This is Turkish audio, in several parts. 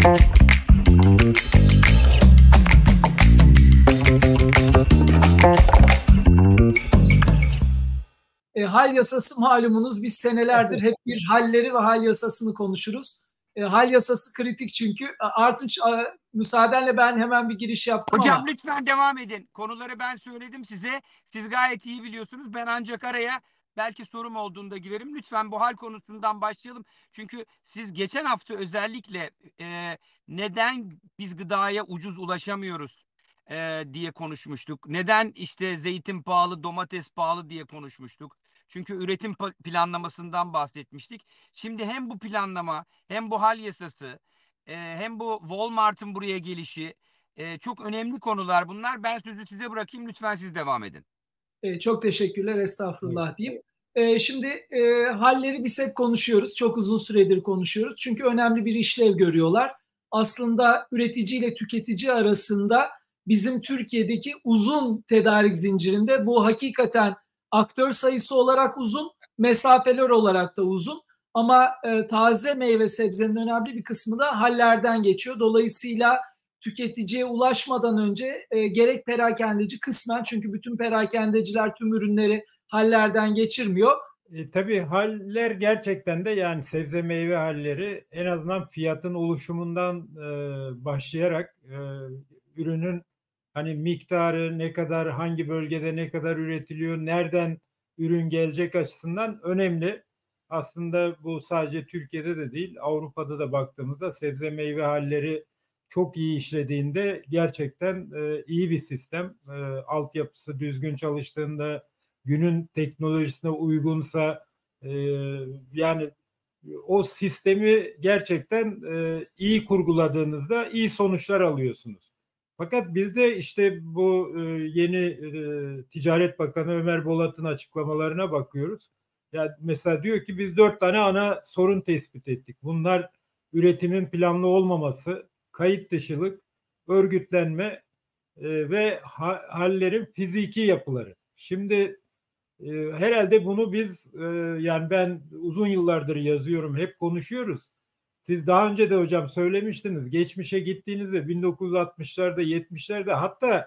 Hal yasası malumunuz, biz senelerdir hep bir halleri ve hal yasasını konuşuruz. Hal yasası kritik çünkü. Artunç, müsaadenle ben hemen bir giriş yaptım hocam ama. lütfen devam edin. Konuları ben söyledim size. Siz gayet iyi biliyorsunuz. Ben ancak araya belki sorum olduğunda girerim. Lütfen bu hal konusundan başlayalım. Çünkü siz geçen hafta özellikle neden biz gıdaya ucuz ulaşamıyoruz diye konuşmuştuk. Neden işte zeytin pahalı, domates pahalı diye konuşmuştuk. Çünkü üretim planlamasından bahsetmiştik. Şimdi hem bu planlama hem bu hal yasası hem bu Walmart'ın buraya gelişi çok önemli konular bunlar. Ben sözü size bırakayım. Lütfen siz devam edin. Çok teşekkürler, estağfurullah diyeyim. Şimdi halleri biz hep konuşuyoruz. Çok uzun süredir konuşuyoruz. Çünkü önemli bir işlev görüyorlar. Aslında üretici ile tüketici arasında bizim Türkiye'deki uzun tedarik zincirinde bu hakikaten aktör sayısı olarak uzun, mesafeler olarak da uzun. Ama taze meyve sebzenin önemli bir kısmı da hallerden geçiyor. Dolayısıyla tüketiciye ulaşmadan önce gerek perakendeci kısmen, çünkü bütün perakendeciler tüm ürünleri hallerden geçirmiyor. Tabii haller gerçekten de, yani sebze meyve halleri en azından fiyatın oluşumundan başlayarak ürünün hani miktarı ne kadar, hangi bölgede ne kadar üretiliyor, nereden ürün gelecek açısından önemli. Aslında bu sadece Türkiye'de de değil, Avrupa'da da baktığımızda sebze meyve halleri çok iyi işlediğinde gerçekten iyi bir sistem. Altyapısı düzgün çalıştığında, günün teknolojisine uygunsa, yani o sistemi gerçekten iyi kurguladığınızda iyi sonuçlar alıyorsunuz. Fakat bizde işte bu yeni Ticaret Bakanı Ömer Bolat'ın açıklamalarına bakıyoruz. Yani mesela diyor ki biz 4 tane ana sorun tespit ettik. Bunlar üretimin planlı olmaması, kayıt dışılık, örgütlenme ve hallerin fiziki yapıları. Şimdi herhalde bunu biz yani ben uzun yıllardır yazıyorum, hep konuşuyoruz. Siz daha önce de hocam söylemiştiniz. Geçmişe gittiğinizde 1960'larda, 70'lerde, hatta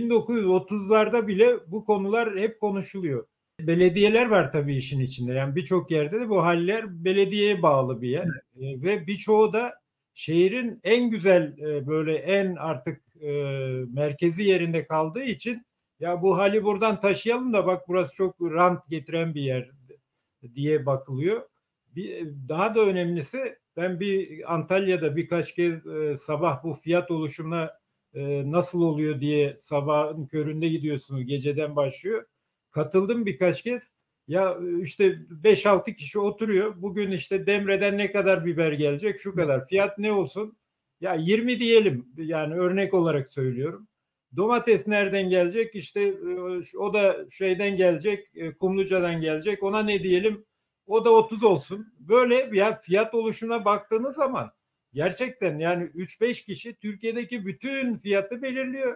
1930'larda bile bu konular hep konuşuluyor. Belediyeler var tabii işin içinde. Yani birçok yerde de bu haller belediyeye bağlı bir yer. Ve birçoğu da şehrin en güzel böyle en artık merkezi yerinde kaldığı için ya bu hali buradan taşıyalım da bak burası çok rant getiren bir yer diye bakılıyor. Daha da önemlisi, ben bir Antalya'da birkaç kez sabah bu fiyat oluşumuna nasıl oluyor diye sabahın köründe gidiyorsunuz, geceden başlıyor. Katıldım birkaç kez. Ya işte 5-6 kişi oturuyor. Bugün işte Demre'den ne kadar biber gelecek? Şu kadar. Fiyat ne olsun? Ya 20 diyelim. Yani örnek olarak söylüyorum. Domates nereden gelecek? İşte o da şeyden gelecek, Kumluca'dan gelecek. Ona ne diyelim? O da 30 olsun. Böyle ya fiyat oluşuna baktığınız zaman gerçekten yani 3-5 kişi Türkiye'deki bütün fiyatı belirliyor.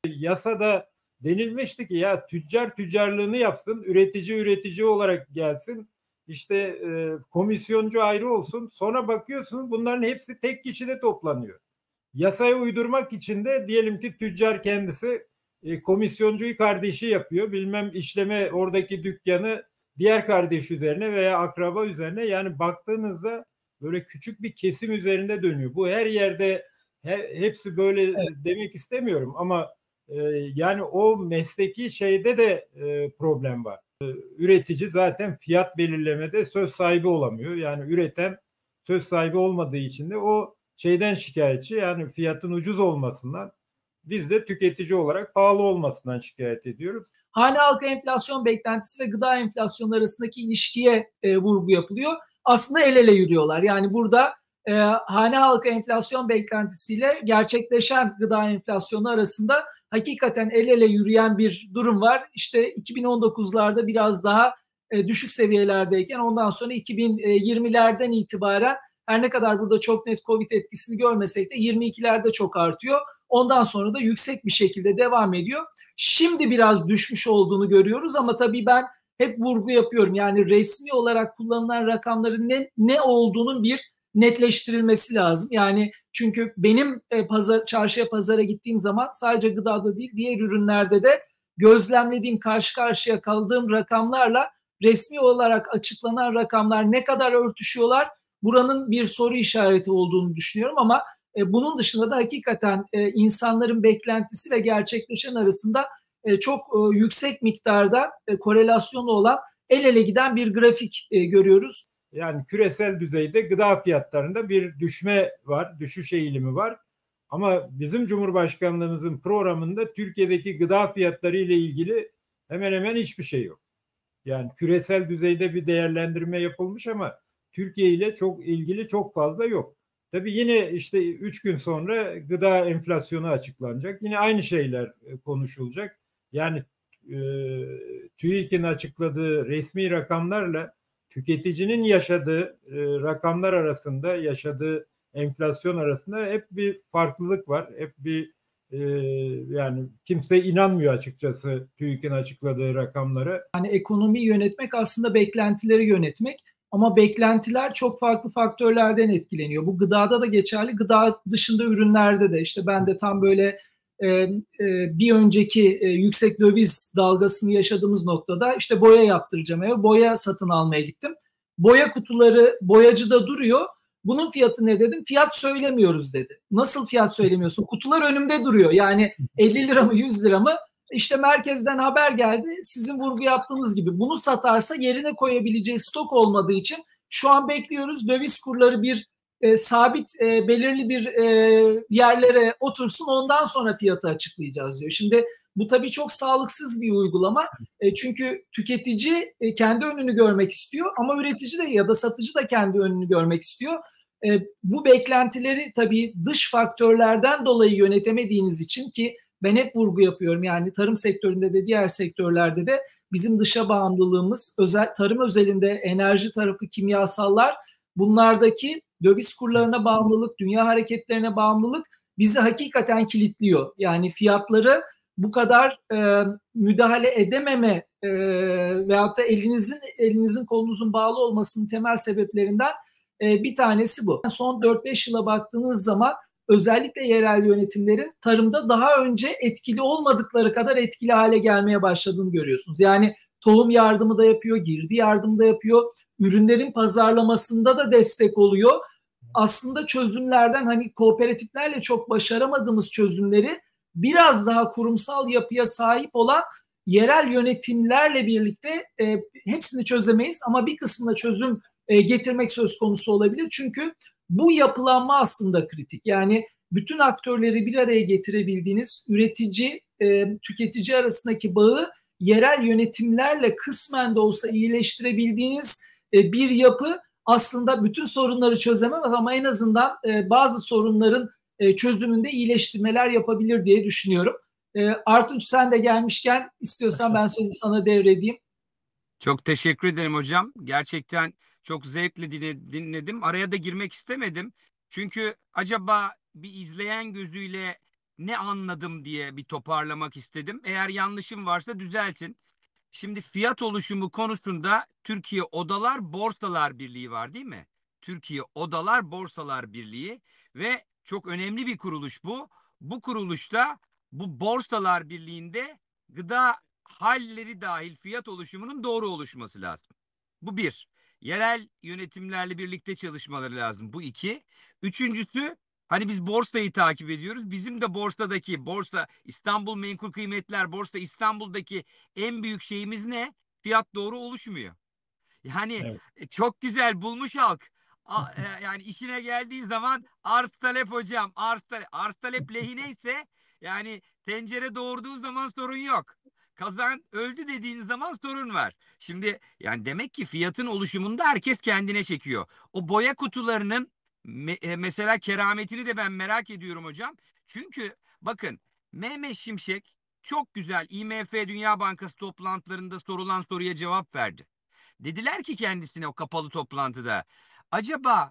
Yasada denilmişti ki ya tüccar tüccarlığını yapsın, üretici üretici olarak gelsin. İşte komisyoncu ayrı olsun. Sonra bakıyorsunuz bunların hepsi tek kişide toplanıyor. Yasaya uydurmak için de diyelim ki tüccar kendisi komisyoncuyu kardeşi yapıyor. Bilmem işleme oradaki dükkanı diğer kardeş üzerine veya akraba üzerine, yani baktığınızda böyle küçük bir kesim üzerinde dönüyor. Bu her yerde hepsi böyle demek istemiyorum ama yani o mesleki şeyde de problem var. Üretici zaten fiyat belirlemede söz sahibi olamıyor. Yani üreten söz sahibi olmadığı için de o şeyden şikayetçi, yani fiyatın ucuz olmasından, biz de tüketici olarak pahalı olmasından şikayet ediyoruz. Hane halkı enflasyon beklentisi ve gıda enflasyonu arasındaki ilişkiye vurgu yapılıyor. Aslında el ele yürüyorlar. Yani burada hane halkı enflasyon beklentisiyle gerçekleşen gıda enflasyonu arasında hakikaten el ele yürüyen bir durum var. İşte 2019'larda biraz daha düşük seviyelerdeyken ondan sonra 2020'lerden itibaren her ne kadar burada çok net Covid etkisini görmesek de 22'lerde çok artıyor. Ondan sonra da yüksek bir şekilde devam ediyor. Şimdi biraz düşmüş olduğunu görüyoruz ama tabii ben hep vurgu yapıyorum. Yani resmi olarak kullanılan rakamların ne olduğunun bir netleştirilmesi lazım. Yani Çünkü benim çarşıya pazara gittiğim zaman sadece gıdada değil diğer ürünlerde de gözlemlediğim, karşı karşıya kaldığım rakamlarla resmi olarak açıklanan rakamlar ne kadar örtüşüyorlar? Buranın bir soru işareti olduğunu düşünüyorum ama bunun dışında da hakikaten insanların beklentisi ve gerçekleşen arasında çok yüksek miktarda korelasyonu olan el ele giden bir grafik görüyoruz. Yani küresel düzeyde gıda fiyatlarında bir düşme var, düşüş eğilimi var. Ama bizim Cumhurbaşkanlığımızın programında Türkiye'deki gıda fiyatları ile ilgili hemen hemen hiçbir şey yok. Yani küresel düzeyde bir değerlendirme yapılmış ama Türkiye ile çok ilgili çok fazla yok. Tabii yine işte 3 gün sonra gıda enflasyonu açıklanacak. Yine aynı şeyler konuşulacak. Yani TÜİK'in açıkladığı resmi rakamlarla tüketicinin yaşadığı rakamlar arasında, yaşadığı enflasyon arasında hep bir farklılık var. Hep bir yani kimse inanmıyor açıkçası TÜİK'in açıkladığı rakamlara. Yani ekonomiyi yönetmek aslında beklentileri yönetmek ama beklentiler çok farklı faktörlerden etkileniyor. Bu gıdada da geçerli, gıda dışında ürünlerde de. İşte ben de tam böyle bir önceki yüksek döviz dalgasını yaşadığımız noktada işte boya yaptıracağım eve, boya satın almaya gittim. Boya kutuları boyacıda duruyor. Bunun fiyatı ne dedim? Fiyat söylemiyoruz dedi. Nasıl fiyat söylemiyorsun? Kutular önümde duruyor. Yani 50 lira mı 100 lira mı? İşte merkezden haber geldi. Sizin vurgu yaptığınız gibi bunu satarsa yerine koyabileceği stok olmadığı için şu an bekliyoruz. Döviz kurları bir sabit belirli bir yerlere otursun ondan sonra fiyatı açıklayacağız diyor. Şimdi bu tabii çok sağlıksız bir uygulama. Çünkü tüketici kendi önünü görmek istiyor ama üretici de ya da satıcı da kendi önünü görmek istiyor. Bu beklentileri tabii dış faktörlerden dolayı yönetemediğiniz için ki ben hep vurgu yapıyorum yani tarım sektöründe de diğer sektörlerde de bizim dışa bağımlılığımız tarım özelinde enerji tarafı kimyasallar bunlardaki döviz kurlarına bağımlılık, dünya hareketlerine bağımlılık bizi hakikaten kilitliyor. Yani fiyatları bu kadar müdahale edememe veyahut da elinizin kolunuzun bağlı olmasının temel sebeplerinden bir tanesi bu. Son 4-5 yıla baktığınız zaman özellikle yerel yönetimlerin tarımda daha önce etkili olmadıkları kadar etkili hale gelmeye başladığını görüyorsunuz. Yani tohum yardımı da yapıyor, girdi yardımı da yapıyor, ürünlerin pazarlamasında da destek oluyor. Aslında çözümlerden hani kooperatiflerle çok başaramadığımız çözümleri biraz daha kurumsal yapıya sahip olan yerel yönetimlerle birlikte hepsini çözemeyiz ama bir kısmına çözüm getirmek söz konusu olabilir. Çünkü bu yapılanma aslında kritik. Yani bütün aktörleri bir araya getirebildiğiniz üretici, tüketici arasındaki bağı yerel yönetimlerle kısmen de olsa iyileştirebildiğiniz bir yapı aslında bütün sorunları çözemez ama en azından bazı sorunların çözümünde iyileştirmeler yapabilir diye düşünüyorum. Artunç sen de gelmişken istiyorsan ben sözü sana devredeyim. Çok teşekkür ederim hocam. Gerçekten çok zevkle dinledim. Araya da girmek istemedim. Çünkü acaba bir izleyen gözüyle ne anladım diye bir toparlamak istedim. Eğer yanlışım varsa düzeltin. Şimdi fiyat oluşumu konusunda Türkiye Odalar Borsalar Birliği var değil mi? Türkiye Odalar Borsalar Birliği ve çok önemli bir kuruluş bu. Bu kuruluşta bu Borsalar Birliği'nde gıda halleri dahil fiyat oluşumunun doğru oluşması lazım. Bu bir. Yerel yönetimlerle birlikte çalışmaları lazım. Bu iki. Üçüncüsü hani biz borsayı takip ediyoruz. Bizim de borsa İstanbul Menkul Kıymetler Borsa İstanbul'daki en büyük şeyimiz ne? Fiyat doğru oluşmuyor. Yani evet. Çok güzel bulmuş halk. Yani işine geldiği zaman arz talep hocam. Arz talep lehine ise yani tencere doğurduğu zaman sorun yok. Kazan öldü dediğin zaman sorun var. Şimdi yani demek ki fiyatın oluşumunda herkes kendine çekiyor. O boya kutularının mesela kerametini de ben merak ediyorum hocam. Çünkü bakın Mehmet Şimşek çok güzel IMF Dünya Bankası toplantılarında sorulan soruya cevap verdi. Dediler ki kendisine o kapalı toplantıda acaba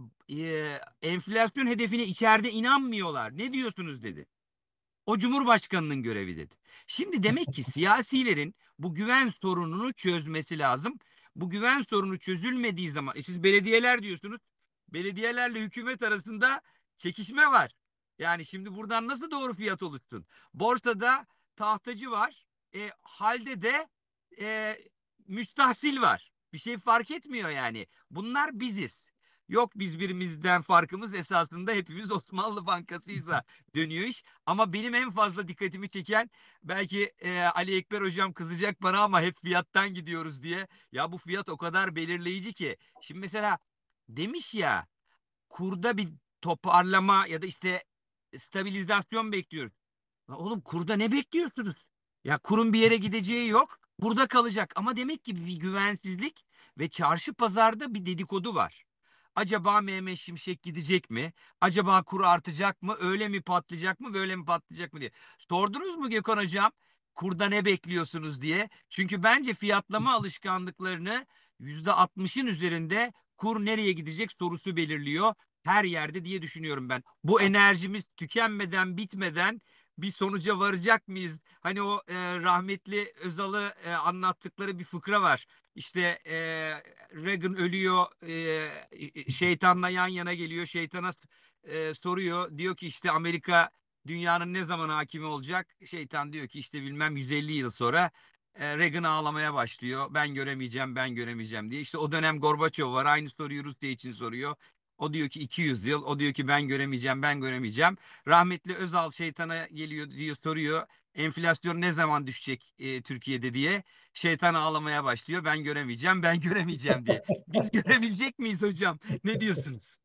enflasyon hedefine içeride inanmıyorlar. Ne diyorsunuz dedi. O Cumhurbaşkanı'nın görevi dedi. Şimdi demek ki siyasilerin bu güven sorununu çözmesi lazım. Bu güven sorunu çözülmediği zaman siz belediyeler diyorsunuz. Belediyelerle hükümet arasında çekişme var. Yani şimdi buradan nasıl doğru fiyat oluşsun? Borsada tahtacı var. Halde de müstahsil var. Bir şey fark etmiyor yani. Bunlar biziz. Yok biz birimizden farkımız esasında hepimiz Osmanlı Bankası'ysa dönüyor iş. Ama benim en fazla dikkatimi çeken belki Ali Ekber hocam kızacak bana ama hep fiyattan gidiyoruz diye. Ya bu fiyat o kadar belirleyici ki. Şimdi mesela demiş ya kurda bir toparlama ya da işte stabilizasyon bekliyoruz. Ya oğlum kurda ne bekliyorsunuz? Ya kurun bir yere gideceği yok. Burada kalacak. Ama demek ki bir güvensizlik ve çarşı pazarda bir dedikodu var. Acaba Mehmet Şimşek gidecek mi? Acaba kur artacak mı? Öyle mi patlayacak mı? Böyle mi patlayacak mı diye. Sordunuz mu Gökhan hocam? Kurda ne bekliyorsunuz diye. Çünkü bence fiyatlama alışkanlıklarını %60'ın üzerinde kur nereye gidecek sorusu belirliyor. Her yerde diye düşünüyorum ben. Bu enerjimiz tükenmeden, bitmeden bir sonuca varacak mıyız? Hani o rahmetli Özal'ı anlattıkları bir fıkra var. İşte Reagan ölüyor, şeytanla yan yana geliyor. Şeytana soruyor. Diyor ki işte Amerika dünyanın ne zaman hakimi olacak? Şeytan diyor ki işte bilmem 150 yıl sonra. Reagan ağlamaya başlıyor. Ben göremeyeceğim, ben göremeyeceğim diye. İşte o dönem Gorbaçov var. Aynı soruyu Rusya için soruyor. O diyor ki 200 yıl. O diyor ki ben göremeyeceğim, ben göremeyeceğim. Rahmetli Özal şeytana geliyor diyor soruyor. Enflasyon ne zaman düşecek Türkiye'de diye. Şeytan ağlamaya başlıyor. Ben göremeyeceğim, ben göremeyeceğim diye. Biz görebilecek miyiz hocam? Ne diyorsunuz?